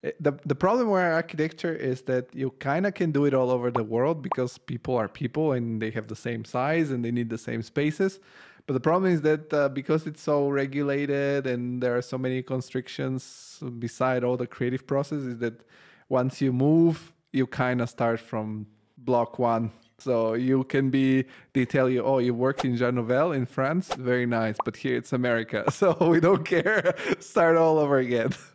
The problem with architecture is that you kind of can do it all over the world because people are people and they have the same size and they need the same spaces. But the problem is that because it's so regulated and there are so many constrictions beside all the creative process, is that once you move, you kind of start from block one. So you can be, they tell you, oh, you worked in Jean Nouvel in France, very nice, but here it's America, so we don't care. Start all over again.